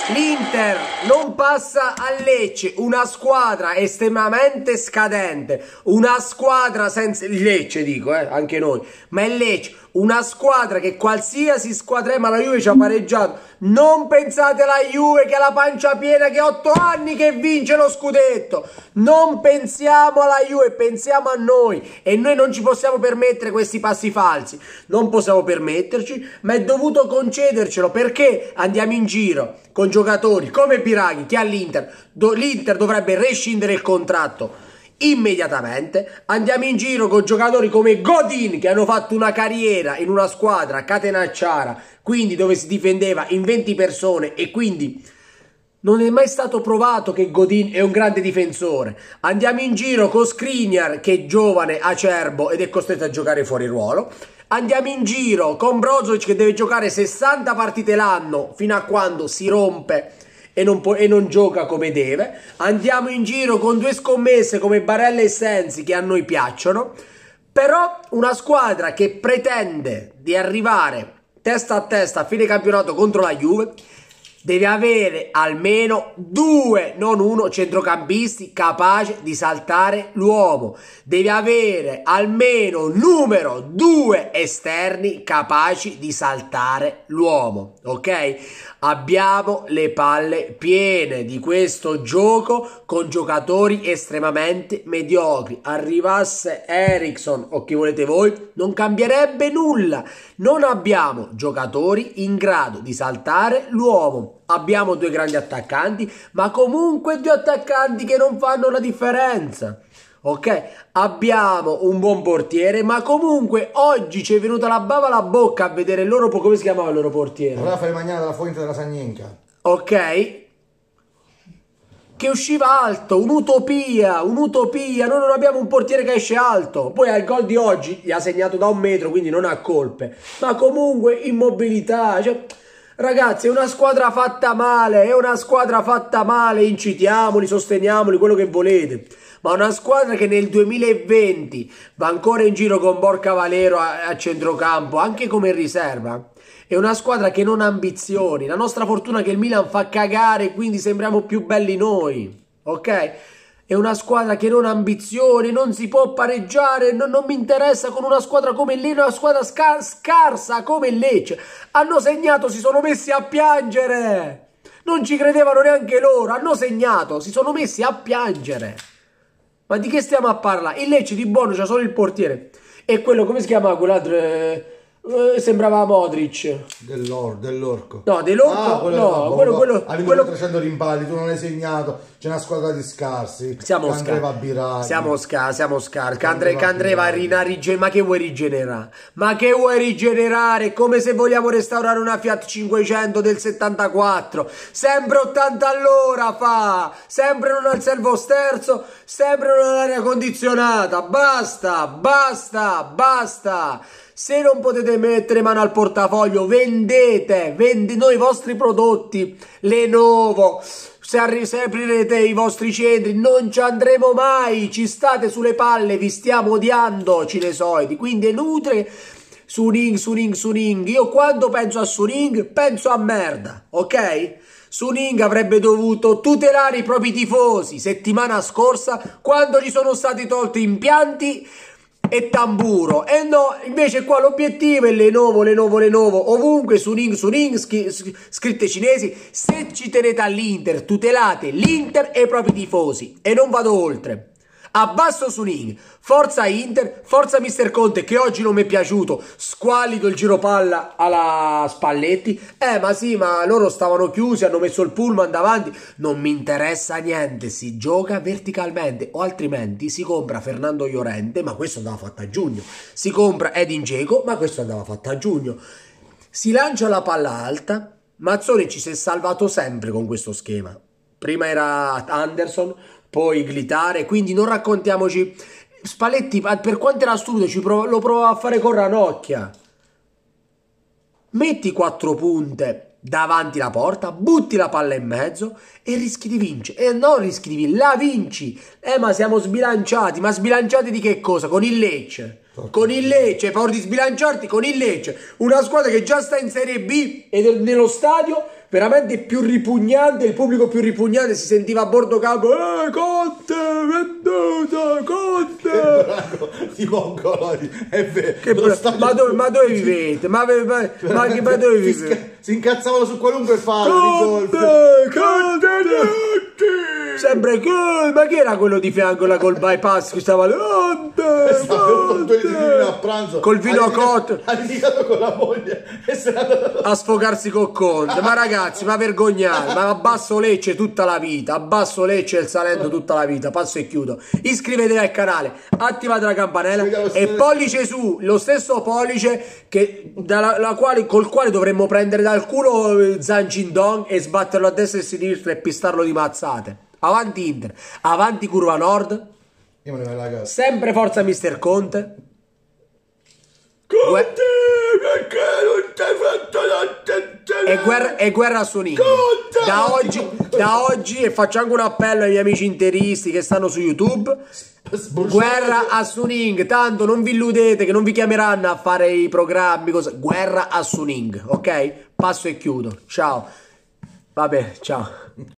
L'Inter non passa a Lecce, una squadra estremamente scadente, una squadra senza... Lecce dico, anche noi, ma è Lecce, una squadra che qualsiasi squadra ma la Juve ci ha pareggiato. Non pensate alla Juve che ha la pancia piena, che ha 8 anni che vince lo scudetto. Non pensiamo alla Juve, pensiamo a noi, e noi non ci possiamo permettere questi passi falsi, non possiamo permetterci, ma è dovuto concedercelo, perché andiamo in giro con giocatori come Biraghi che all'Inter l'Inter dovrebbe rescindere il contratto immediatamente. Andiamo in giro con giocatori come Godin che hanno fatto una carriera in una squadra catenacciara, quindi dove si difendeva in 20 persone, e quindi non è mai stato provato che Godin è un grande difensore. Andiamo in giro con Skriniar che è giovane, acerbo ed è costretto a giocare fuori ruolo. Andiamo in giro con Brozovic che deve giocare 60 partite l'anno fino a quando si rompe e non gioca come deve. Andiamo in giro con due scommesse come Barella e Sensi che a noi piacciono. Però una squadra che pretende di arrivare testa a testa a fine campionato contro la Juve deve avere almeno 2, non 1, centrocampisti capaci di saltare l'uomo. Deve avere almeno numero 2 esterni capaci di saltare l'uomo, ok? Abbiamo le palle piene di questo gioco con giocatori estremamente mediocri. Arrivasse Eriksen o chi volete voi, non cambierebbe nulla. Non abbiamo giocatori in grado di saltare l'uomo. Abbiamo due grandi attaccanti, ma comunque due attaccanti che non fanno la differenza. Ok, abbiamo un buon portiere, ma comunque oggi ci è venuta la bava alla bocca a vedere il loro, come si chiamava il loro portiere? Raffaele Magnana della Fonte della Sagnenca. Ok, che usciva alto, un'utopia, noi non abbiamo un portiere che esce alto. Poi al gol di oggi gli ha segnato da 1 metro, quindi non ha colpe, ma comunque immobilità, cioè... Ragazzi, è una squadra fatta male, incitiamoli, sosteniamoli, quello che volete. Ma una squadra che nel 2020 va ancora in giro con Borca Valero a centrocampo, anche come riserva. È una squadra che non ha ambizioni. La nostra fortuna è che il Milan fa cagare, quindi sembriamo più belli noi, ok? È una squadra che non ha ambizioni, non si può pareggiare, non mi interessa con una squadra come Lecce, una squadra scarsa come Lecce. Hanno segnato, si sono messi a piangere. Non ci credevano neanche loro, hanno segnato, si sono messi a piangere. Ma di che stiamo a parlare? Il Lecce di buono c'ha solo il portiere. E quello, come si chiama quell'altro? Sembrava Modric. Dell'Orco. No, dell'Orco no, quello 300 rimpalli, tu non hai segnato, c'è una squadra di scarsi. Siamo scarsi. Candreva a rigenerare. Ma che vuoi rigenerare? Ma che vuoi rigenerare? Come se vogliamo restaurare una Fiat 500 del 74. Sempre 80 all'ora fa. Sempre non al servo sterzo, sempre non all'aria condizionata. Basta. Se non potete mettere mano al portafoglio, vendete noi i vostri prodotti. Lenovo, se aprirete i vostri centri, non ci andremo mai, ci state sulle palle, vi stiamo odiando, cinesoidi, quindi è inutile. Suning. Io quando penso a Suning, penso a merda, ok? Suning avrebbe dovuto tutelare i propri tifosi settimana scorsa, quando gli sono stati tolti impianti e tamburo, e no, invece qua l'obiettivo è Lenovo, ovunque Suning, scritte cinesi. Se ci tenete all'Inter, tutelate l'Inter e i propri tifosi, e non vado oltre. Abbasso Suning, forza Inter, forza Mister Conte, che oggi non mi è piaciuto, squallido il giro palla alla Spalletti. Ma sì, ma loro stavano chiusi, hanno messo il pullman davanti. Non mi interessa niente, si gioca verticalmente, o altrimenti si compra Fernando Llorente, ma questo andava fatto a giugno. Si compra Edin Dzeko, ma questo andava fatto a giugno. Si lancia la palla alta. Mazzoni ci si è salvato sempre con questo schema. Prima era Anderson, poi Glitare, quindi non raccontiamoci. Spalletti, per quanto era stupido, lo provava a fare con Ranocchia. Metti 4 punte davanti la porta, butti la palla in mezzo e rischi di vincere. E non rischi di vincere, la vinci. Ma siamo sbilanciati. Ma sbilanciati di che cosa? Con il Lecce. Con il Lecce, hai paura di sbilanciarti con il Lecce. Una squadra che già sta in Serie B e nello stadio veramente più ripugnante, il pubblico più ripugnante si sentiva a bordo campo, Conte, venduto, Conte. Di mongolodi, è vero. Ma dove vivete? Ma dove vivete? Si incazzavano su qualunque fallo di gol. Sempre gol, ma chi era quello di fianco là col bypass che stava a pranzo col vino cotto, ha litigato con la moglie e se n'è andato a sfogarsi col Conte? Ma ragazzi, ma vergognate, ma abbasso Lecce tutta la vita, abbasso Lecce e il Salento tutta la vita, passo e chiudo. Iscrivetevi al canale, attivate la campanella e pollice su, lo stesso pollice che, col quale dovremmo prendere dal culo Zhang Jindong e sbatterlo a destra e a sinistra e pistarlo di mazzate. Avanti Inter, avanti Curva Nord, io me ne vado a casa. sempre forza Mister Conte. Conte, perché non ti hai fatto l'attenzione? E guerra a Suning. Da oggi, e faccio anche un appello ai miei amici interisti che stanno su YouTube, guerra a Suning. Tanto non vi illudete che non vi chiameranno a fare i programmi, guerra a Suning, ok? Passo e chiudo, ciao. Vabbè, ciao.